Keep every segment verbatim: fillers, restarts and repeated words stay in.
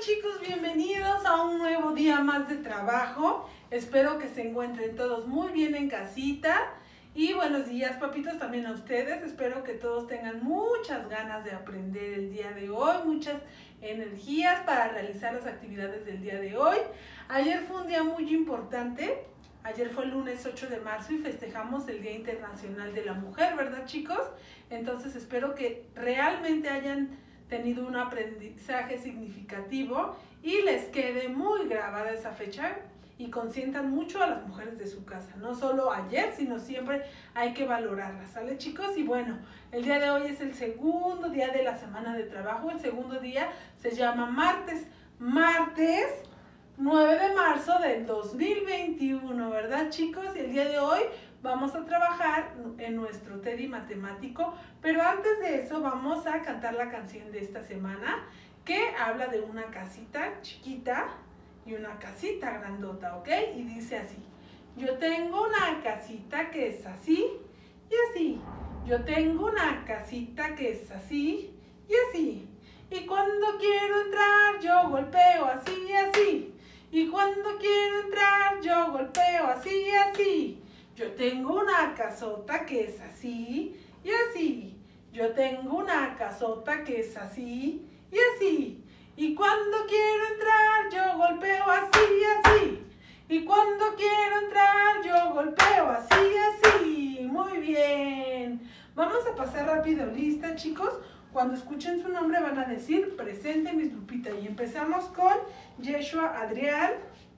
chicos, bienvenidos a un nuevo día más de trabajo. Espero que se encuentren todos muy bien en casita. Y buenos días, papitos, también a ustedes. Espero que todos tengan muchas ganas de aprender el día de hoy, muchas energías para realizar las actividades del día de hoy. Ayer fue un día muy importante. Ayer fue el lunes ocho de marzo y festejamos el Día Internacional de la Mujer, ¿verdad, chicos? Entonces espero que realmente hayan tenido un aprendizaje significativo y les quede muy grabada esa fecha y consientan mucho a las mujeres de su casa. No solo ayer, sino siempre hay que valorarlas, ¿sale, chicos? Y bueno, el día de hoy es el segundo día de la semana de trabajo. El segundo día se llama martes. Martes nueve de marzo del dos mil veintiuno, ¿verdad, chicos? Y el día de hoy vamos a trabajar en nuestro Teddy matemático, pero antes de eso vamos a cantar la canción de esta semana que habla de una casita chiquita y una casita grandota, ¿ok? Y dice así: yo tengo una casita que es así y así. Yo tengo una casita que es así y así. Y cuando quiero entrar yo golpeo así y así. Y cuando quiero entrar yo golpeo así y así. Yo tengo una casota que es así y así. Yo tengo una casota que es así y así. Y cuando quiero entrar yo golpeo así y así. Y cuando quiero entrar yo golpeo así y así. Muy bien. Vamos a pasar rápido lista, chicos. Cuando escuchen su nombre van a decir presente, Miss Lupita. Y empezamos con Yeshua Adrián,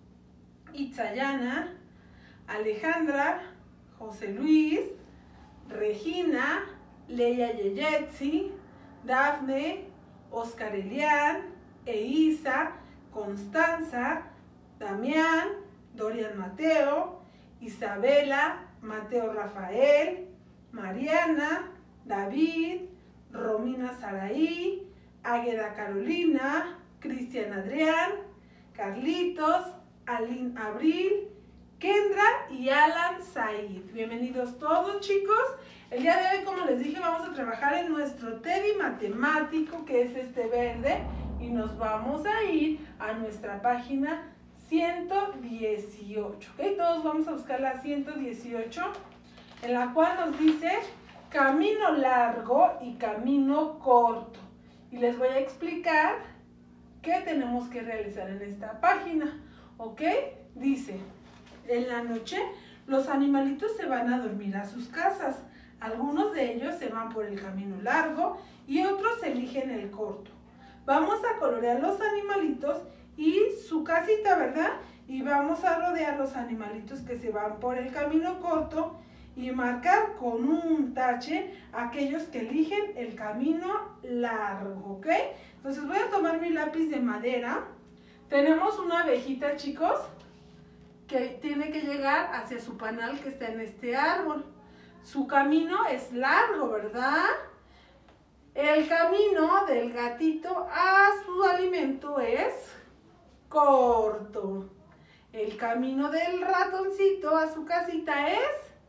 Itzayana, Alejandra, José Luis, Regina, Leia Yeyetsi, Dafne, Oscar Elian, Eisa, Constanza, Damián, Dorian Mateo, Isabela, Mateo Rafael, Mariana, David, Romina Saraí, Águeda Carolina, Cristian Adrián, Carlitos, Aline Abril, Kendra y Alan Said. Bienvenidos todos, chicos. El día de hoy, como les dije, vamos a trabajar en nuestro Teddy matemático, que es este verde, y nos vamos a ir a nuestra página ciento dieciocho, ¿ok? Todos vamos a buscar la ciento dieciocho, en la cual nos dice camino largo y camino corto. Y les voy a explicar qué tenemos que realizar en esta página, ¿ok? Dice: en la noche los animalitos se van a dormir a sus casas. Algunos de ellos se van por el camino largo y otros eligen el corto. Vamos a colorear los animalitos y su casita, ¿verdad? Y vamos a rodear los animalitos que se van por el camino corto y marcar con un tache aquellos que eligen el camino largo, ¿ok? Entonces voy a tomar mi lápiz de madera. Tenemos una abejita, chicos, que tiene que llegar hacia su panal que está en este árbol. Su camino es largo, ¿verdad? El camino del gatito a su alimento es corto. El camino del ratoncito a su casita es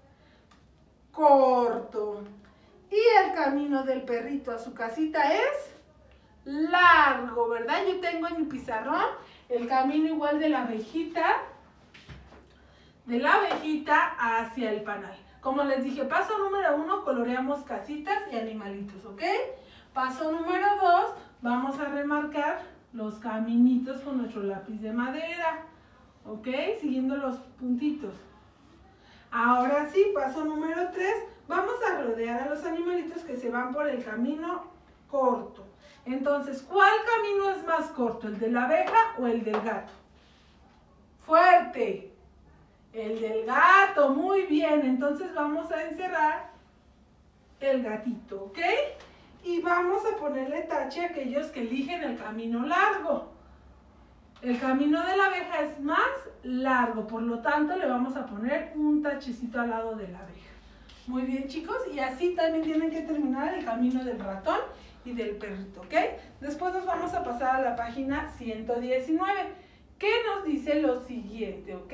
corto. Y el camino del perrito a su casita es largo, ¿verdad? Yo tengo en mi pizarrón el camino igual de la abejita, de la abejita hacia el panal. Como les dije, paso número uno, coloreamos casitas y animalitos, ¿ok? Paso número dos, vamos a remarcar los caminitos con nuestro lápiz de madera, ¿ok? Siguiendo los puntitos. Ahora sí, paso número tres, vamos a rodear a los animalitos que se van por el camino corto. Entonces, ¿cuál camino es más corto? ¿El de la abeja o el del gato? ¡Fuerte! El del gato, muy bien. Entonces vamos a encerrar el gatito, ¿ok? Y vamos a ponerle tache a aquellos que eligen el camino largo. El camino de la abeja es más largo, por lo tanto le vamos a poner un tachecito al lado de la abeja. Muy bien, chicos, y así también tienen que terminar el camino del ratón y del perrito, ¿ok? Después nos vamos a pasar a la página ciento diecinueve, que nos dice lo siguiente, ¿ok?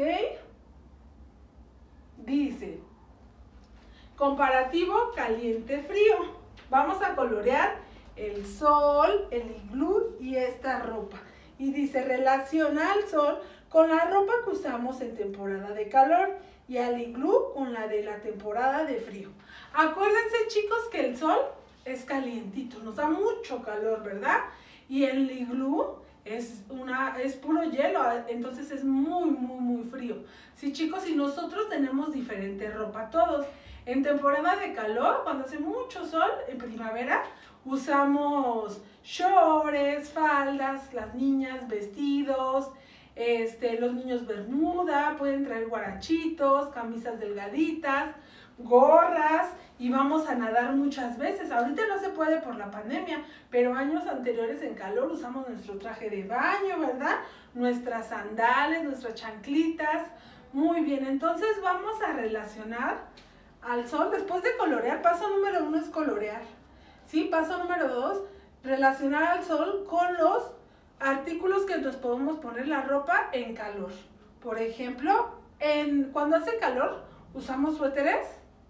Dice: comparativo caliente-frío. Vamos a colorear el sol, el iglú y esta ropa. Y dice, relaciona al sol con la ropa que usamos en temporada de calor y al iglú con la de la temporada de frío. Acuérdense, chicos, que el sol es calientito, nos da mucho calor, ¿verdad? Y el iglú es, una, es puro hielo, entonces es muy, muy, muy frío. Sí, chicos, y nosotros tenemos diferente ropa todos. En temporada de calor, cuando hace mucho sol, en primavera, usamos shorts, faldas, las niñas vestidos, este, los niños bermuda, pueden traer guarachitos, camisas delgaditas, gorras, y vamos a nadar muchas veces. Ahorita no se puede por la pandemia, pero años anteriores en calor usamos nuestro traje de baño, ¿verdad? Nuestras sandalias, nuestras chanclitas. Muy bien, entonces vamos a relacionar al sol. Después de colorear, paso número uno es colorear. Sí, paso número dos, relacionar al sol con los artículos que nos podemos poner la ropa en calor. Por ejemplo, en, cuando hace calor, ¿usamos suéteres?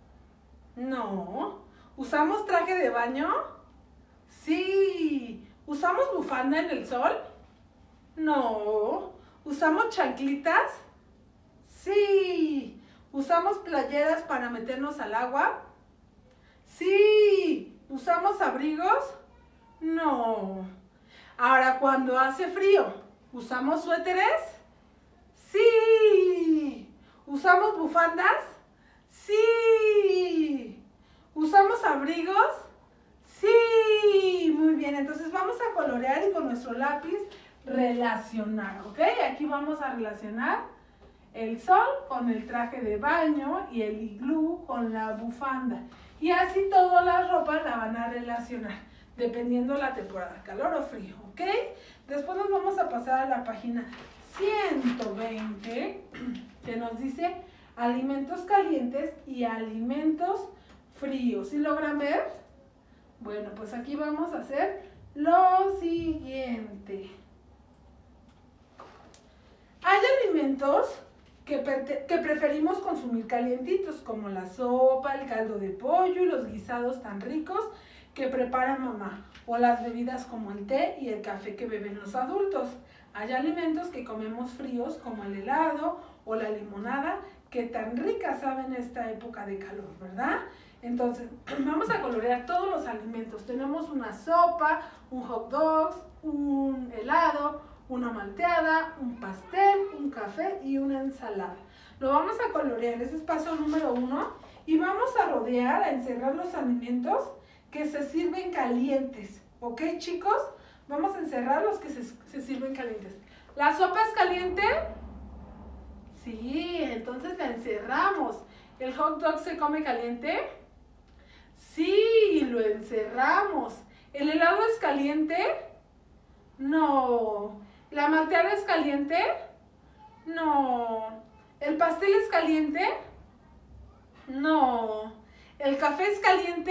No. ¿Usamos traje de baño? Sí. ¿Usamos bufanda en el sol? No. ¿Usamos chanclitas? Sí. ¿Usamos playeras para meternos al agua? Sí. ¿Usamos abrigos? No. Ahora, cuando hace frío, ¿usamos suéteres? Sí. ¿Usamos bufandas? Sí. ¿Usamos abrigos? Sí. Muy bien, entonces vamos a colorear y con nuestro lápiz relacionar, ¿ok? Aquí vamos a relacionar el sol con el traje de baño y el iglú con la bufanda. Y así todas las ropas la van a relacionar, dependiendo de la temporada, calor o frío, ¿ok? Después nos vamos a pasar a la página ciento veinte, que nos dice alimentos calientes y alimentos fríos. ¿Sí logran ver? Bueno, pues aquí vamos a hacer lo siguiente. Hay alimentos que, que preferimos consumir calientitos, como la sopa, el caldo de pollo y los guisados tan ricos que prepara mamá, o las bebidas como el té y el café que beben los adultos. Hay alimentos que comemos fríos, como el helado o la limonada, que tan ricas saben esta época de calor, ¿verdad? Entonces, vamos a colorear todos los alimentos. Tenemos una sopa, un hot dog, un helado, una malteada, un pastel, un café y una ensalada. Lo vamos a colorear, ese es paso número uno. Y vamos a rodear, a encerrar los alimentos que se sirven calientes. ¿Ok, chicos? Vamos a encerrar los que se, se sirven calientes. ¿La sopa es caliente? Sí, entonces la encerramos. ¿El hot dog se come caliente? Sí, lo encerramos. ¿El helado es caliente? No. ¿La malteada es caliente? No. ¿El pastel es caliente? No. ¿El café es caliente?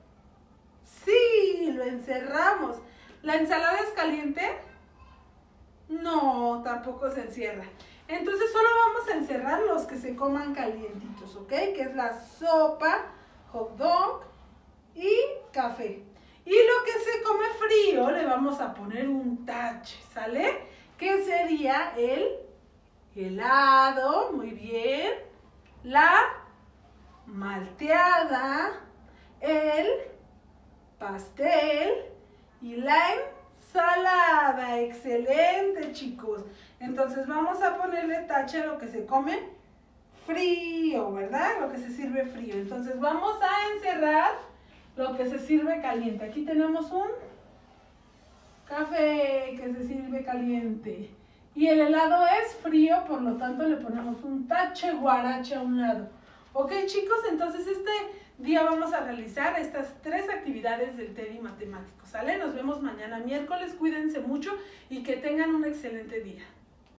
Sí, lo encerramos. ¿La ensalada es caliente? No, tampoco se encierra. Entonces solo vamos a encerrar los que se coman calientitos, ¿ok? Que es la sopa, hot dog y café. Y lo que se come frío le vamos a poner un tache, ¿sale? Que sería el helado, muy bien, la malteada, el pastel y la ensalada. Excelente, chicos. Entonces vamos a ponerle tache a lo que se come frío, ¿verdad? Lo que se sirve frío. Entonces vamos a encerrar lo que se sirve caliente. Aquí tenemos un café que se sirve caliente. Y el helado es frío, por lo tanto le ponemos un tache guarache a un lado. Ok, chicos, entonces este día vamos a realizar estas tres actividades del Teddy Matemático, ¿sale? Nos vemos mañana miércoles, cuídense mucho y que tengan un excelente día.